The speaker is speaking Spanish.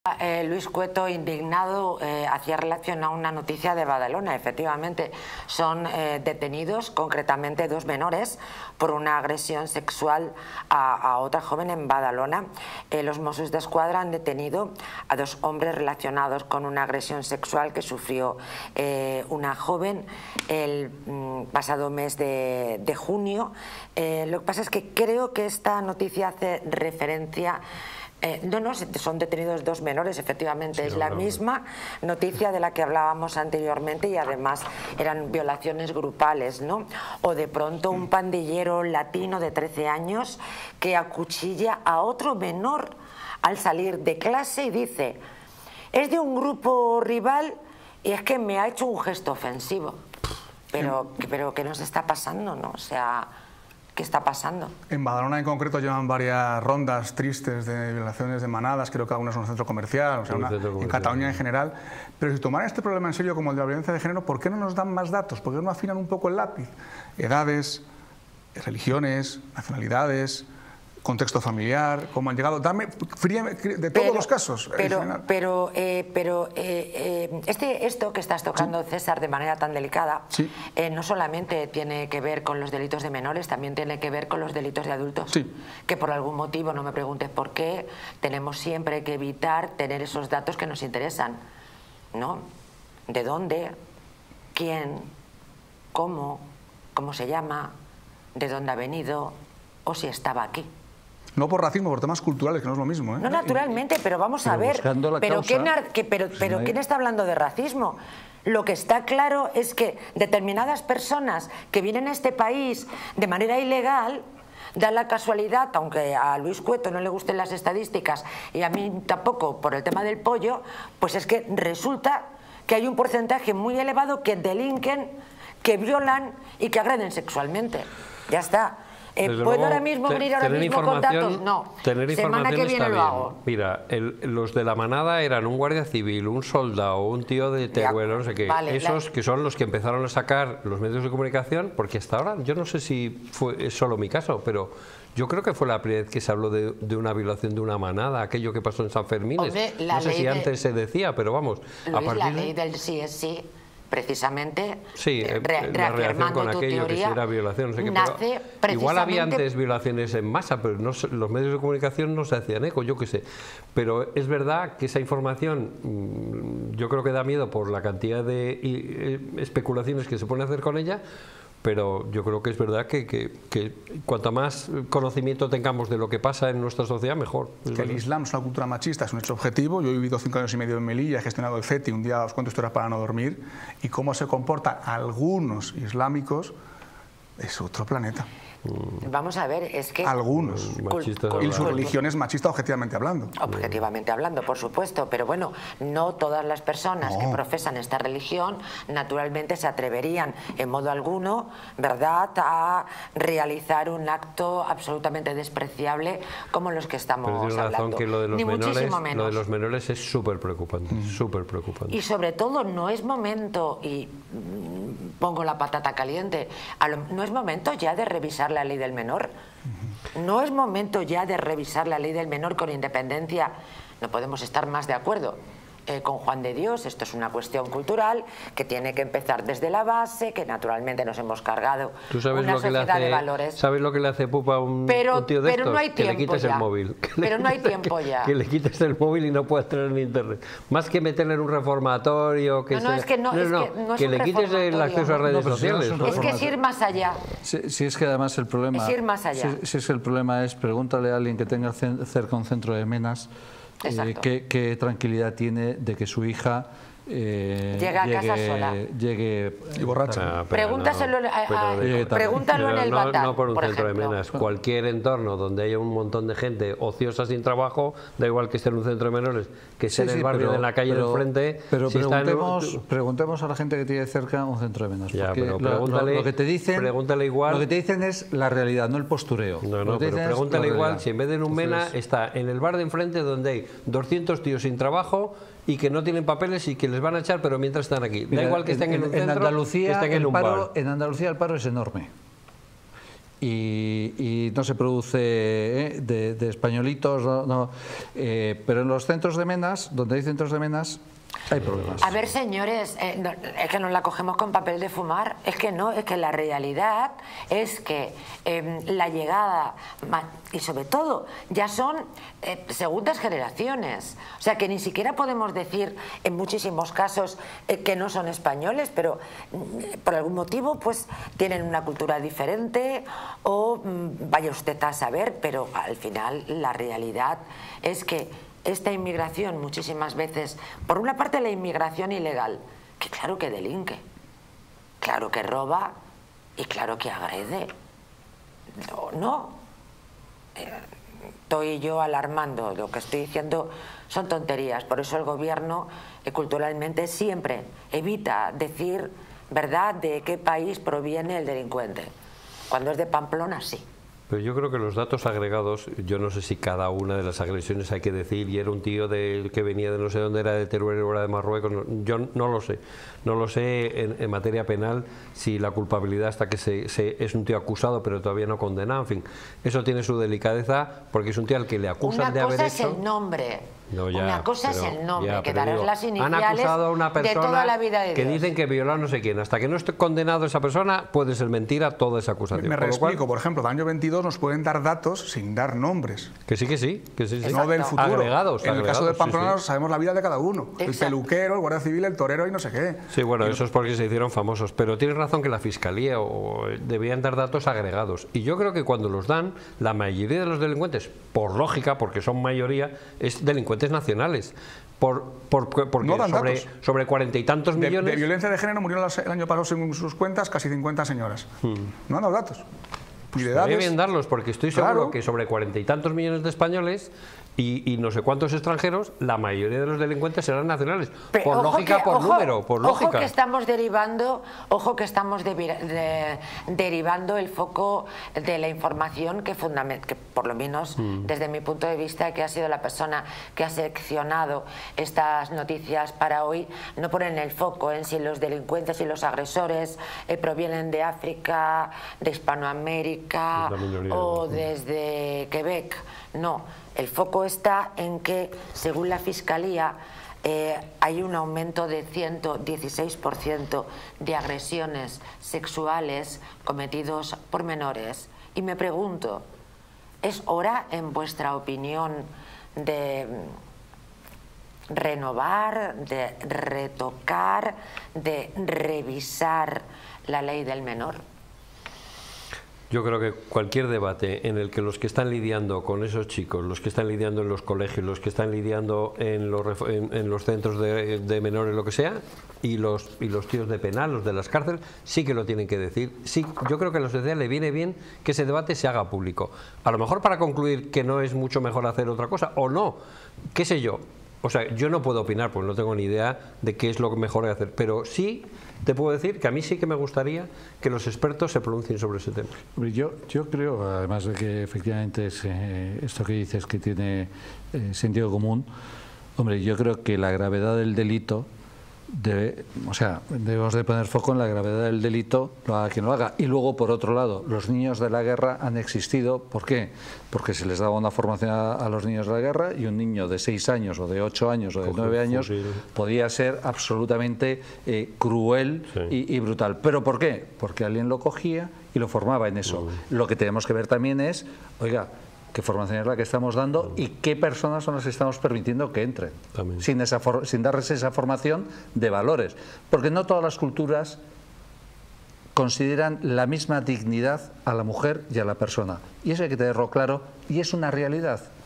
Luis Cueto, indignado, hacía relación a una noticia de Badalona. Efectivamente, son detenidos, concretamente 2 menores, por una agresión sexual a otra joven en Badalona. Los Mossos d'Esquadra han detenido a 2 hombres relacionados con una agresión sexual que sufrió una joven el pasado mes de junio. Lo que pasa es que creo que esta noticia hace referencia... No, son detenidos 2 menores, efectivamente, sí, es la misma noticia de la que hablábamos anteriormente, y además eran violaciones grupales, ¿no? O de pronto un pandillero latino de 13 años que acuchilla a otro menor al salir de clase y dice: es de un grupo rival y es que me ha hecho un gesto ofensivo. Pero ¿qué nos está pasando, no? O sea... ¿qué está pasando? En Badalona en concreto llevan varias rondas tristes de violaciones de manadas, creo que algunas en un centro comercial, o sea, en Cataluña en general. Pero si tomaran este problema en serio como el de la violencia de género, ¿por qué no nos dan más datos? ¿Por qué no afinan un poco el lápiz? Edades, religiones, nacionalidades, contexto familiar, cómo han llegado. Dame de todos los casos. Esto que estás tocando, sí, César, de manera tan delicada, sí, no solamente tiene que ver con los delitos de menores, también tiene que ver con los delitos de adultos. Sí. Que por algún motivo, no me preguntes por qué, tenemos siempre que evitar tener esos datos que nos interesan, ¿no? ¿De dónde? ¿Quién? ¿Cómo? ¿Cómo se llama? ¿De dónde ha venido? ¿O si estaba aquí? No por racismo, por temas culturales, que no es lo mismo, ¿eh? No, naturalmente, pero vamos a ver. Pero ¿quién está hablando de racismo? Lo que está claro es que determinadas personas que vienen a este país de manera ilegal, da la casualidad, aunque a Luis Cueto no le gusten las estadísticas y a mí tampoco por el tema del pollo, pues es que resulta que hay un porcentaje muy elevado que delinquen, que violan y que agreden sexualmente. Ya está. ¿Puedo ahora mismo venir ahora mismo con datos? No. Semana que viene lo hago. Mira, los de la manada eran un guardia civil, un soldado, un tío de Teruel, no sé qué. Vale, esos que son los que empezaron a sacar los medios de comunicación, porque hasta ahora, yo no sé si es solo mi caso, pero yo creo que fue la primera vez que se habló de una violación de una manada, aquello que pasó en San Fermín. No sé si antes se decía, pero vamos. Luis, la ley del sí es sí, precisamente, sí, la relación con aquello que si era violación, no sé qué, igual había antes violaciones en masa, pero no, los medios de comunicación no se hacían eco, yo qué sé. Pero es verdad que esa información yo creo que da miedo por la cantidad de especulaciones que se pueden hacer con ella, pero yo creo que es verdad que cuanto más conocimiento tengamos de lo que pasa en nuestra sociedad, mejor. Que el Islam es una cultura machista, es un hecho objetivo. Yo he vivido 5 años y medio en Melilla, he gestionado el CETI, un día os cuento historias para no dormir, y cómo se comportan algunos islámicos es otro planeta. Vamos a ver, es que... Algunos. Y su religión es machista, objetivamente hablando. Objetivamente hablando, por supuesto, pero bueno, no todas las personas que profesan esta religión naturalmente se atreverían en modo alguno, ¿verdad?, a realizar un acto absolutamente despreciable como los que estamos hablando. Pero tienes razón que lo de los menores es súper preocupante, súper preocupante. Y sobre todo no es momento, y pongo la patata caliente, no es momento ya de revisar la ley del menor. No es momento ya de revisar la ley del menor con independencia. No podemos estar más de acuerdo con Juan de Dios. Esto es una cuestión cultural que tiene que empezar desde la base, que naturalmente nos hemos cargado una sociedad de valores. ¿Sabes lo que le hace pupa a un tío de estos? No hay tiempo, que le quites el móvil. Pero no hay tiempo ya. Que le quites el móvil y no puedas tener en internet. Más que meterle en un reformatorio... Que le quites el acceso a redes sociales. Es que es ir más allá. Si es que además el problema... Es ir más allá. Si es que el problema es, pregúntale a alguien que tenga cerca un centro de menas qué tranquilidad tiene de que su hija llega a casa sola. Llegue y borracha. Pregúntaselo pregúntalo en el Batán, no por un centro ejemplo. de menas. Cualquier entorno donde haya un montón de gente ociosa sin trabajo, da igual que esté en un centro de menores, que esté en el barrio de la calle del frente. Pero preguntemos a la gente que tiene cerca un centro de menas. Ya, pero lo que te dicen, pregúntale igual. Lo que te dicen es la realidad, no el postureo. No, pero pregúntale igual si en vez de en un mena está en el bar de enfrente donde hay 200 tíos sin trabajo y que no tienen papeles y que les van a echar, pero mientras están aquí. Da igual que estén en un centro, que estén en un bar. En Andalucía el paro es enorme. y no se produce de españolitos, pero en los centros de menas, donde hay centros de menas, hay problemas. A ver, señores, es que nos la cogemos con papel de fumar. Es que no, es que la realidad es que la llegada, y sobre todo, ya son segundas generaciones. O sea, que ni siquiera podemos decir en muchísimos casos que no son españoles, pero por algún motivo pues tienen una cultura diferente o vaya usted a saber, pero al final la realidad es que esta inmigración muchísimas veces, por una parte la inmigración ilegal, que claro que delinque, claro que roba y claro que agrede. No, estoy yo alarmando, lo que estoy diciendo son tonterías, por eso el gobierno culturalmente siempre evita decir verdad de qué país proviene el delincuente. Cuando es de Pamplona, sí. Pero yo creo que los datos agregados, yo no sé si cada una de las agresiones hay que decir, y era un tío que venía de no sé dónde, era de Teruel o era de Marruecos, yo no lo sé. No lo sé en materia penal si la culpabilidad hasta que es un tío acusado pero todavía no condenado, en fin. Eso tiene su delicadeza porque es un tío al que le acusan de haber hecho... Una cosa es el nombre. No, ya, una cosa es el nombre, que darás las iniciales han acusado a una persona de toda la vida de que Dios. dicen que violó a no sé quién. Hasta que no esté condenado esa persona, puede ser mentira toda esa acusación. Me reexplico, por ejemplo, del año 22 nos pueden dar datos sin dar nombres. Que sí, que sí. Que sí, sí. No del futuro. Agregados. En el caso de Pamplona sí. sabemos la vida de cada uno. Exacto. El peluquero, el guardia civil, el torero y no sé qué. Sí, bueno, eso es porque se hicieron famosos. Pero tienes razón que la Fiscalía debían dar datos agregados. Y yo creo que cuando los dan, la mayoría de los delincuentes, por lógica, porque son mayoría, es delincuentes nacionales. Porque no sobre 40 y tantos millones... De violencia de género murieron el año pasado, según sus cuentas, casi 50 señoras. No han dado datos. Pues debería bien darlos, porque estoy seguro que sobre 40 y tantos millones de españoles y no sé cuántos extranjeros, la mayoría de los delincuentes serán nacionales. Pero, por lógica, por número, por lógica. Ojo que estamos derivando el foco de la información que por lo menos desde mi punto de vista, que ha sido la persona que ha seleccionado estas noticias para hoy, no ponen el foco en si los delincuentes y los agresores provienen de África, de Hispanoamérica o desde Quebec. No, el foco está en que, según la Fiscalía, hay un aumento de 116% de agresiones sexuales cometidos por menores. Y me pregunto, ¿es hora, en vuestra opinión, de renovar, de retocar, de revisar la ley del menor? Yo creo que cualquier debate en el que los que están lidiando con esos chicos, los que están lidiando en los colegios, los que están lidiando en los centros de menores, lo que sea, y los tíos de penal, los de las cárceles, sí que lo tienen que decir. Sí, yo creo que a la sociedad le viene bien que ese debate se haga público. A lo mejor para concluir que no es mucho mejor hacer otra cosa, o no, qué sé yo. O sea, yo no puedo opinar porque no tengo ni idea de qué es lo mejor de hacer, pero sí te puedo decir que a mí sí que me gustaría que los expertos se pronuncien sobre ese tema. Yo creo, además de que efectivamente es, esto que dices que tiene sentido común, hombre, yo creo que la gravedad del delito debemos de poner foco en la gravedad del delito, lo haga quien lo haga. Y luego, por otro lado, los niños de la guerra han existido. ¿Por qué? Porque se les daba una formación a los niños de la guerra y un niño de 6 años o de 8 años o de 9 años podía ser absolutamente cruel y brutal. ¿Pero por qué? Porque alguien lo cogía y lo formaba en eso. Lo que tenemos que ver también es, oiga, qué formación es la que estamos dando y qué personas son las que estamos permitiendo que entren, sin darles esa formación de valores, porque no todas las culturas consideran la misma dignidad a la mujer y a la persona, y eso hay que tenerlo claro, y es una realidad.